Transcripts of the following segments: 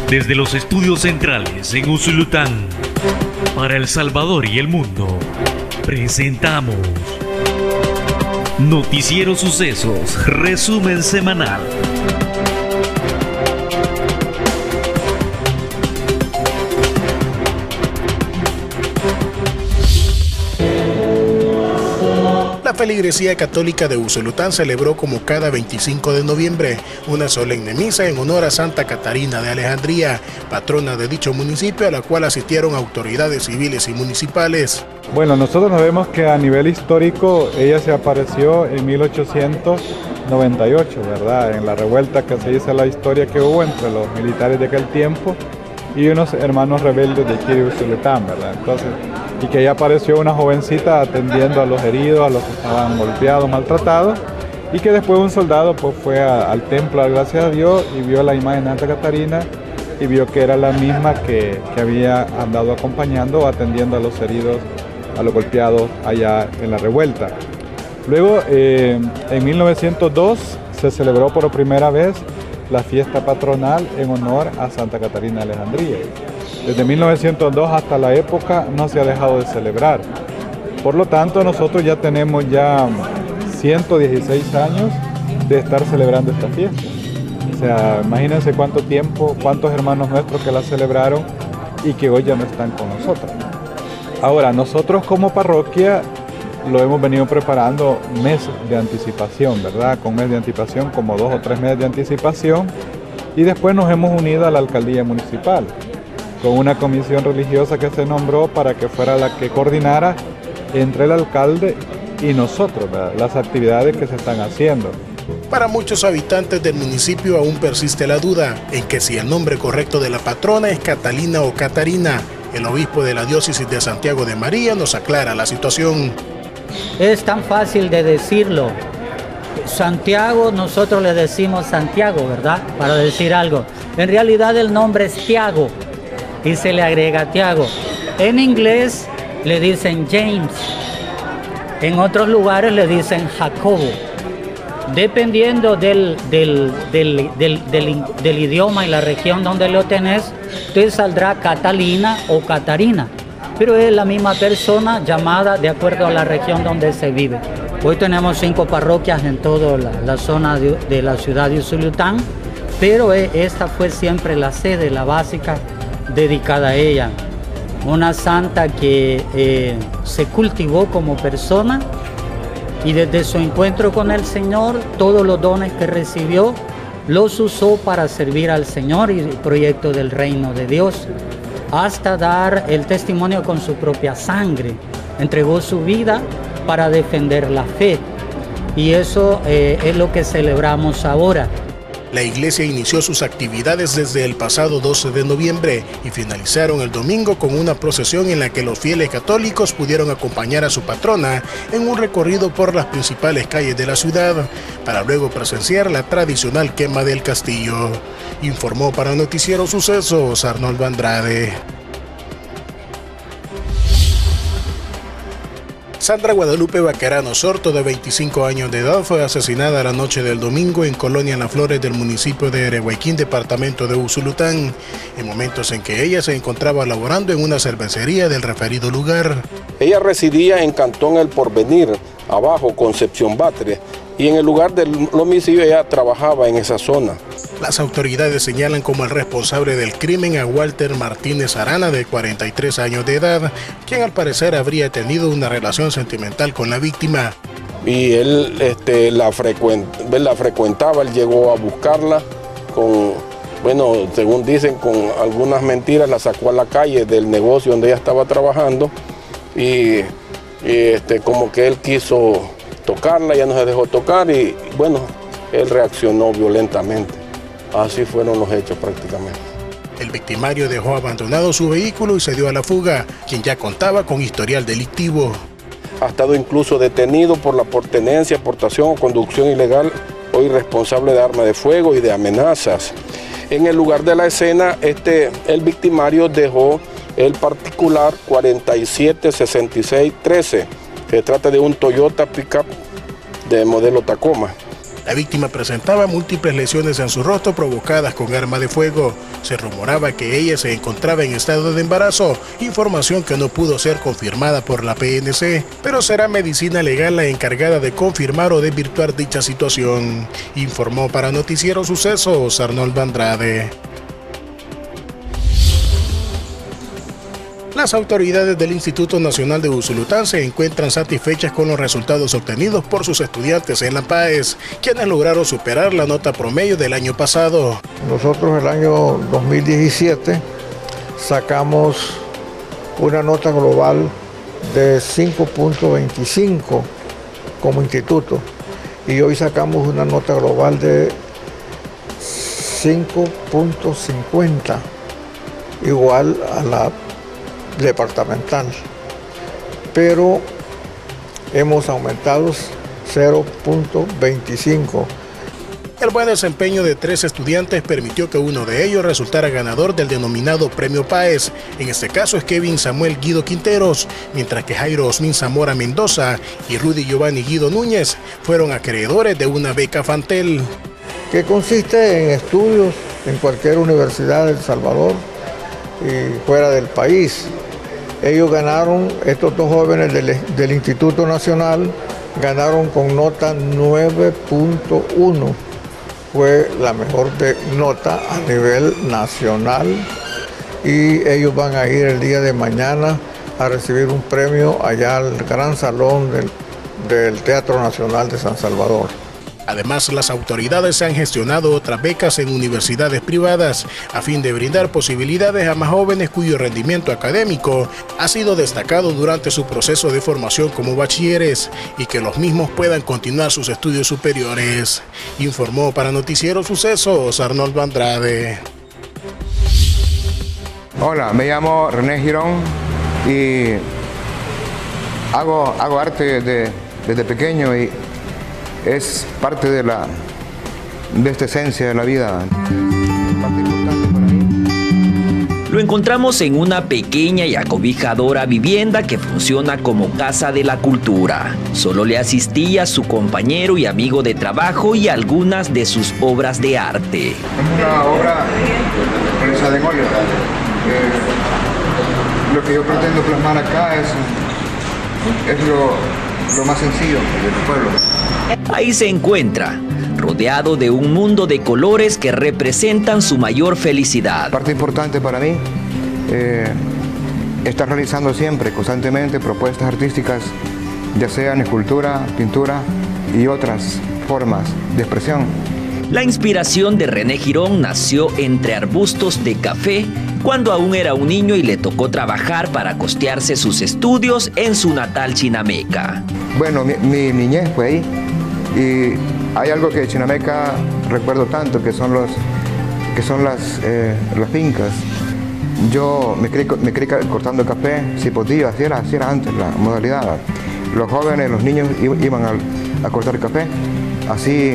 Desde los estudios centrales en Usulután, para El Salvador y el mundo, presentamos Noticiero Sucesos, resumen semanal. La feligresía católica de Usulután celebró como cada 25 de noviembre una solemne misa en honor a Santa Catarina de Alejandría, patrona de dicho municipio, a la cual asistieron autoridades civiles y municipales. Bueno, nosotros sabemos que a nivel histórico ella se apareció en 1898, ¿verdad? En la revuelta que se dice la historia que hubo entre los militares de aquel tiempo y unos hermanos rebeldes de aquí de Usulután, ¿verdad? Entonces, y que ella apareció una jovencita atendiendo a los heridos, a los que estaban golpeados, maltratados, y que después un soldado pues fue al templo a dar gracias a Dios y vio la imagen de Santa Catarina y vio que era la misma que había andado acompañando o atendiendo a los heridos, a los golpeados allá en la revuelta. Luego, en 1902 se celebró por primera vez la fiesta patronal en honor a Santa Catarina de Alejandría. Desde 1902 hasta la época no se ha dejado de celebrar. Por lo tanto, nosotros ya tenemos 116 años de estar celebrando esta fiesta. O sea, imagínense cuánto tiempo, cuántos hermanos nuestros que la celebraron y que hoy ya no están con nosotros. Ahora, nosotros como parroquia lo hemos venido preparando meses de anticipación, ¿verdad? Con meses de anticipación, como 2 o 3 meses de anticipación. Y después nos hemos unido a la alcaldía municipal, con una comisión religiosa que se nombró para que fuera la que coordinara entre el alcalde y nosotros, ¿verdad?, las actividades que se están haciendo. Para muchos habitantes del municipio aún persiste la duda en que si el nombre correcto de la patrona es Catalina o Catarina. El obispo de la diócesis de Santiago de María nos aclara la situación. Es tan fácil de decirlo. Santiago, nosotros le decimos Santiago, ¿verdad?, para decir algo. En realidad el nombre es Tiago y se le agrega Tiago. En inglés le dicen James, en otros lugares le dicen Jacobo. Dependiendo del idioma y la región donde lo tenés, te saldrá Catalina o Catarina, pero es la misma persona llamada de acuerdo a la región donde se vive. Hoy tenemos 5 parroquias en toda la zona de la ciudad de Usulután, pero esta fue siempre la sede, la básica, dedicada a ella. Una santa que se cultivó como persona y desde su encuentro con el Señor, todos los dones que recibió los usó para servir al Señor y el proyecto del reino de Dios, hasta dar el testimonio con su propia sangre. Entregó su vida para defender la fe y eso es lo que celebramos ahora. La iglesia inició sus actividades desde el pasado 12 de noviembre y finalizaron el domingo con una procesión en la que los fieles católicos pudieron acompañar a su patrona en un recorrido por las principales calles de la ciudad, para luego presenciar la tradicional quema del castillo. Informó para Noticiero Sucesos Arnoldo Andrade. Sandra Guadalupe Baquerano Sorto, de 25 años de edad, fue asesinada la noche del domingo en Colonia Las Flores del municipio de Erehuayquín, departamento de Usulután, en momentos en que ella se encontraba laborando en una cervecería del referido lugar. Ella residía en Cantón El Porvenir, abajo Concepción Batres, y en el lugar del homicidio ella trabajaba en esa zona. Las autoridades señalan como el responsable del crimen a Walter Martínez Arana, de 43 años de edad, quien al parecer habría tenido una relación sentimental con la víctima. Y él la frecuentaba, él llegó a buscarla, según dicen, con algunas mentiras la sacó a la calle del negocio donde ella estaba trabajando y como que él quiso tocarla, ya no se dejó tocar y bueno, él reaccionó violentamente. Así fueron los hechos prácticamente. El victimario dejó abandonado su vehículo y se dio a la fuga, quien ya contaba con historial delictivo. Ha estado incluso detenido por la tenencia, portación o conducción ilegal o irresponsable de arma de fuego y de amenazas. En el lugar de la escena, el victimario dejó el particular 476613. Se trata de un Toyota Pickup de modelo Tacoma. La víctima presentaba múltiples lesiones en su rostro provocadas con arma de fuego. Se rumoraba que ella se encontraba en estado de embarazo, información que no pudo ser confirmada por la PNC, pero será Medicina Legal la encargada de confirmar o desvirtuar dicha situación, informó para Noticiero Sucesos Arnoldo Andrade. Las autoridades del Instituto Nacional de Usulután se encuentran satisfechas con los resultados obtenidos por sus estudiantes en la PAES, quienes lograron superar la nota promedio del año pasado. Nosotros el año 2017 sacamos una nota global de 5.25 como instituto y hoy sacamos una nota global de 5.50, igual a la departamental, pero hemos aumentado 0.25. El buen desempeño de 3 estudiantes permitió que uno de ellos resultara ganador del denominado Premio PAES. En este caso es Kevin Samuel Guido Quinteros, mientras que Jairo Osmin Zamora Mendoza y Rudy Giovanni Guido Núñez fueron acreedores de una beca Fantel, que consiste en estudios en cualquier universidad de El Salvador y fuera del país. Ellos ganaron, estos 2 jóvenes del Instituto Nacional, ganaron con nota 9.1. Fue la mejor nota a nivel nacional y ellos van a ir el día de mañana a recibir un premio allá al Gran Salón del Teatro Nacional de San Salvador. Además, las autoridades han gestionado otras becas en universidades privadas a fin de brindar posibilidades a más jóvenes cuyo rendimiento académico ha sido destacado durante su proceso de formación como bachilleres y que los mismos puedan continuar sus estudios superiores, informó para Noticiero Sucesos Arnoldo Andrade. Hola, me llamo René Girón y hago arte desde pequeño y es parte de esta esencia de la vida. Parte importante para mí. Lo encontramos en una pequeña y acobijadora vivienda que funciona como casa de la cultura. Solo le asistía su compañero y amigo de trabajo y algunas de sus obras de arte. Es una obra realizada en óleo. Lo que yo pretendo plasmar acá es lo más sencillo del pueblo. Ahí se encuentra, rodeado de un mundo de colores que representan su mayor felicidad. Parte importante para mí, estar realizando siempre, constantemente, propuestas artísticas, ya sean escultura, pintura y otras formas de expresión. La inspiración de René Girón nació entre arbustos de café cuando aún era un niño y le tocó trabajar para costearse sus estudios en su natal Chinameca. Bueno, mi niñez fue ahí y hay algo que de Chinameca recuerdo tanto, que son las fincas. Yo me crié cortando café, si podía, así era antes la modalidad. Los jóvenes, los niños iban a cortar café, así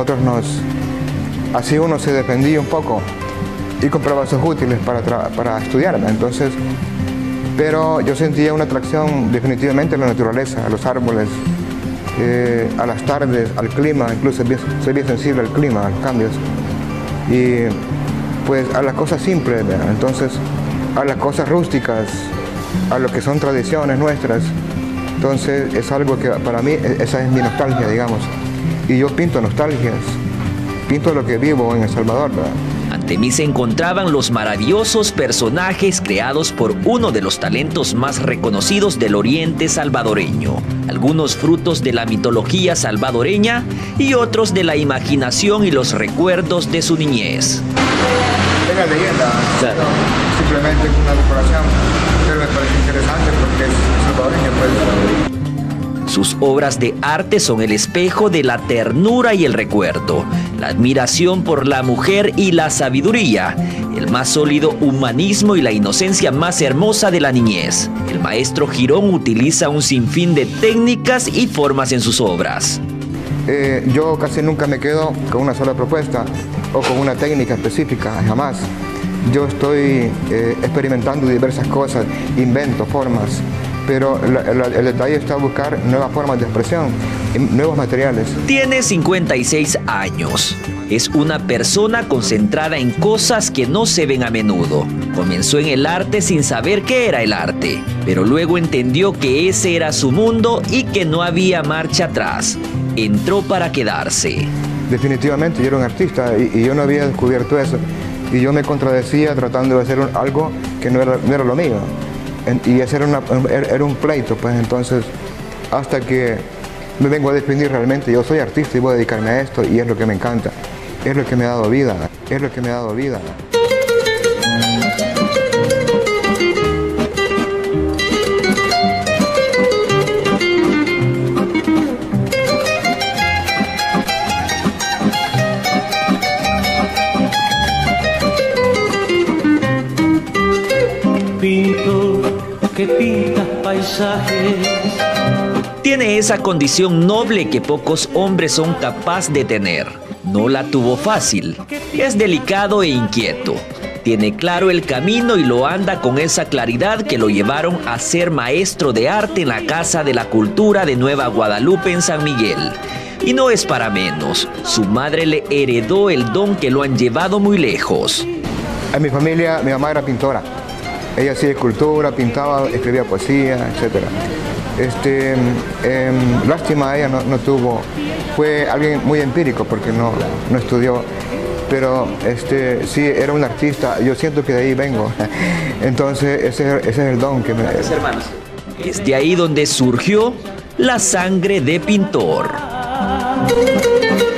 uno se defendía un poco y compraba sus útiles para estudiar. Entonces, pero yo sentía una atracción definitivamente a la naturaleza, a los árboles, a las tardes, al clima, incluso soy bien sensible al clima, a los cambios, y pues a las cosas simples, ¿verdad? Entonces a las cosas rústicas, a lo que son tradiciones nuestras. Entonces es algo que para mí, esa es mi nostalgia, digamos, y yo pinto nostalgias, pinto lo que vivo en El Salvador, ¿verdad? Ante mí se encontraban los maravillosos personajes creados por uno de los talentos más reconocidos del oriente salvadoreño. Algunos frutos de la mitología salvadoreña y otros de la imaginación y los recuerdos de su niñez. Es la leyenda, claro. Simplemente una decoración, pero me parece interesante porque es salvadoreño, pues. Sus obras de arte son el espejo de la ternura y el recuerdo, la admiración por la mujer y la sabiduría, el más sólido humanismo y la inocencia más hermosa de la niñez. El maestro Girón utiliza un sinfín de técnicas y formas en sus obras. Yo casi nunca me quedo con una sola propuesta o con una técnica específica, jamás. Yo estoy experimentando diversas cosas, invento formas, pero el detalle está buscar nuevas formas de expresión. nuevos materiales. Tiene 56 años. Es una persona concentrada en cosas que no se ven a menudo. Comenzó en el arte sin saber qué era el arte, pero luego entendió que ese era su mundo y que no había marcha atrás. Entró para quedarse. Definitivamente yo era un artista y yo no había descubierto eso. Y yo me contradecía tratando de hacer algo que no era lo mío. Y ese era un pleito, pues entonces, hasta que me vengo a definir realmente, yo soy artista y voy a dedicarme a esto y es lo que me encanta. Es lo que me ha dado vida, es lo que me ha dado vida. Que pintas paisajes. Tiene esa condición noble que pocos hombres son capaces de tener. No la tuvo fácil. Es delicado e inquieto. Tiene claro el camino y lo anda con esa claridad que lo llevaron a ser maestro de arte en la Casa de la Cultura de Nueva Guadalupe en San Miguel. Y no es para menos. Su madre le heredó el don que lo han llevado muy lejos. En mi familia, mi mamá era pintora. Ella hacía escultura, pintaba, escribía poesía, etc. Lástima, ella no tuvo, fue alguien muy empírico porque no estudió, pero sí era un artista, yo siento que de ahí vengo. Entonces ese es el don que me... hermanos. Es de ahí donde surgió la sangre de pintor.